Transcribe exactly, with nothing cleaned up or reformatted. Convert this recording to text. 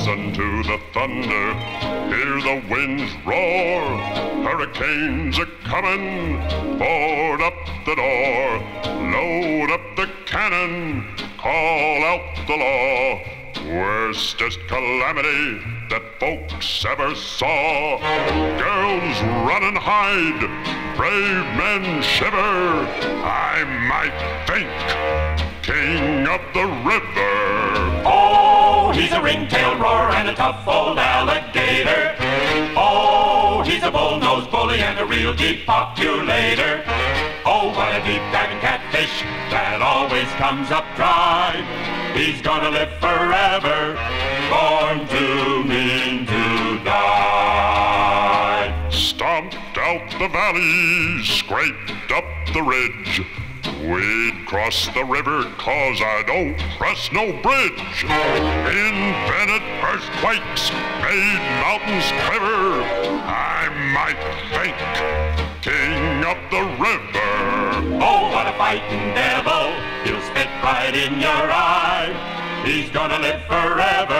Listen to the thunder, hear the winds roar. Hurricanes are coming, board up the door. Load up the cannon, call out the law. Worstest calamity that folks ever saw. Girls run and hide, brave men shiver. I might think, king of the river. Oh, he's a ringtail roarer and a tough old alligator. Oh, he's a bull-nosed bully and a real deep populator. Oh, what a deep diving catfish that always comes up dry. He's gonna live forever, born too mean to die. Stomped out the valley, scraped up the ridge. We'd cross the river cause I don't trust no bridge. Invented earthquakes, made mountains quiver. I might think, king of the river. Oh, what a fighting devil, he'll spit right in your eye. He's gonna live forever,